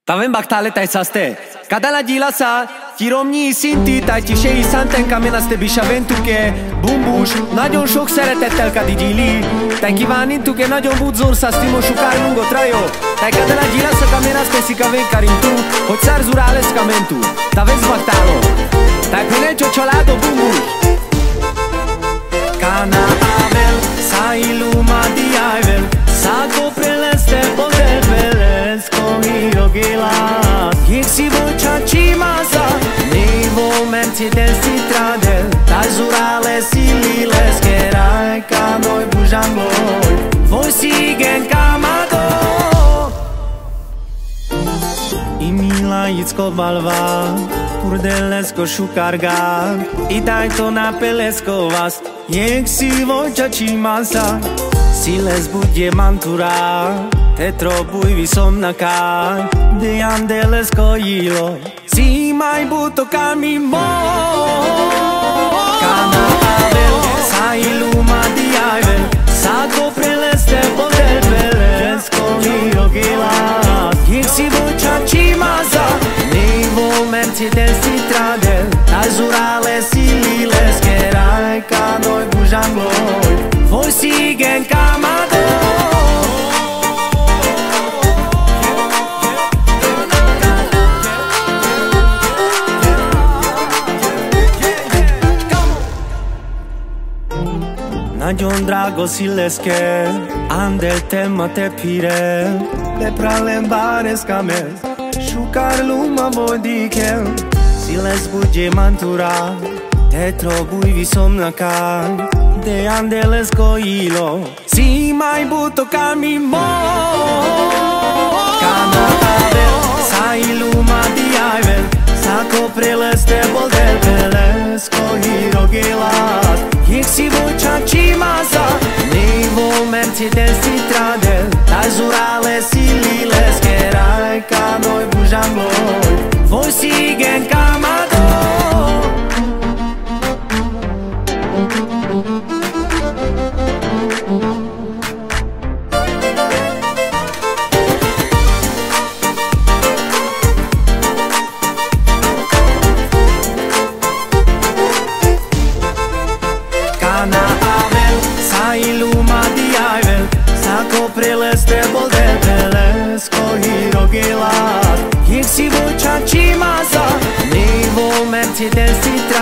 Tavem baktale taj saste. Kada la gila sa Tiromni sinti taj tishei santen kamena ste bishaventu ke bumbush nagyon sok szeretettel kadigili. Taj kívánin tu ke nagyon budzor sa stimo shukar lungo trajo. Taj kada la gila sa kamena ste si kaven karintu hogy sarzurales kamentu. Tavez baktalo. Taj pinel ciocciolato bumbush. Kana avel sa iluma di aivel sa copreleste poder veles cogido gilas. Jexi vocea cimasa nei momenti del citradel Tajurales y liles que erai ca noi bujam noi Voi siguen camado I mila icko valva Purdelesko šukarga I daj to na pelesko vas Jexi vocea cimasa Siles budje mantura Te trobuj visomnaka De andeles coilo Si mai buto camimo Kana avel Sa iluma di aivel Sa copreleste poder veles Coilo gilas Jexi vocea cimasa Nei momenti del citradel Tajurales y liles Que erai ca noi bujam noi Voi siguen camado Nagyon drago sileske Andel tema te pire Le pralem bares kamel Shukar luma vodikel Siles budje mantura Te trobuj visomnaka De andeles coilo Si mai buto camimo Kana avel Sa iluma di aivel Sa copreleste poder veles Cohiro gilas Jexi vocea cimasa Nei momenti del citradel Tajurales y liles Que erai ca noi bujam noi Voi siguen camado Kana avel Sa iluma di aivel Sa copreleste poder veles Cohiro gilas Jexi vocea cimasa Nei momenti del citradel